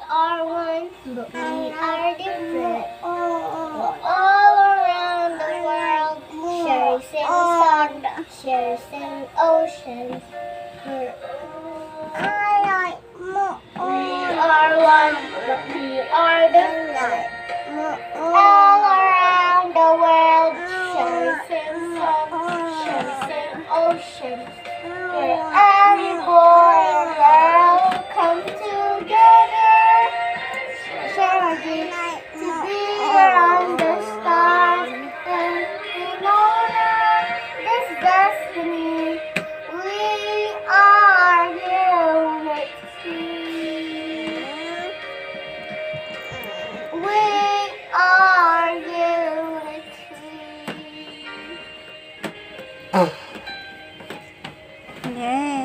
are one, but we are different. We're all around the world, sharing sun, sharing oceans. We are one, but we are different. All around the world, sharing sun, sharing oceans. Where every boy and girl come together, sharing to be around the stars, and in honor this destiny, we are unity. We are unity. Yay!